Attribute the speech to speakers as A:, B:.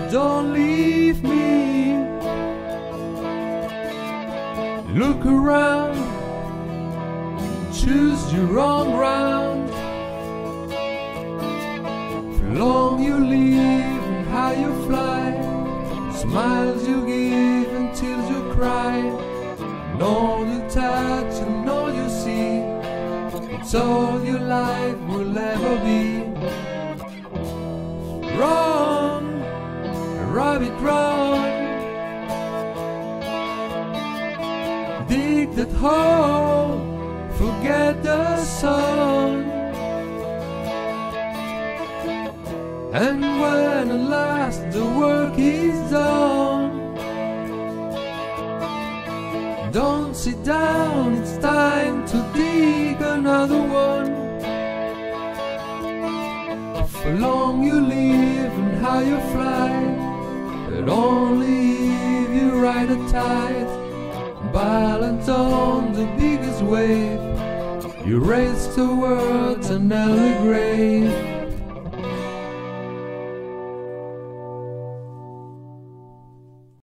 A: don't leave me. Look around, choose your own ground. For long you live and how you fly, smiles you give and tears you cry. And all you touch and all you see, it's all your life will ever be. Run, rabbit run, dig that hole, forget the sun. And when at last the work is done, don't sit down, it's time to dig another one. For long you live and how you fly, but only if you ride a tide, balance on the biggest wave, you race towards an early grave.